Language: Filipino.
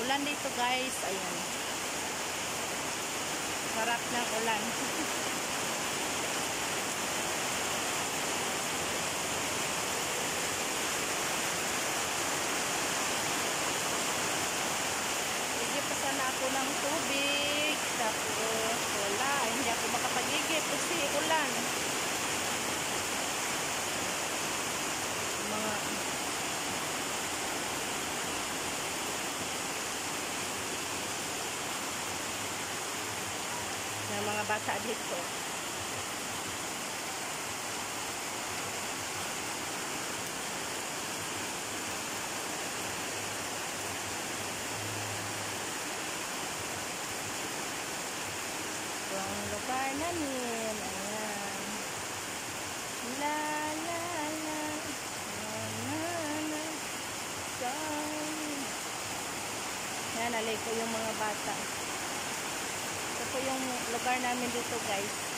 Ulan dito guys. Ayan. Sarap ng ulan. Higit pa sana ako ng tubig. Tapos wala. Hindi ako makapagigit kasi ulan. Ng mga bata dito. Ang lugar namin. Ayan. La la la. La la la. Ayan, alay ko yung mga bata. Ito po yung lugar namin dito guys.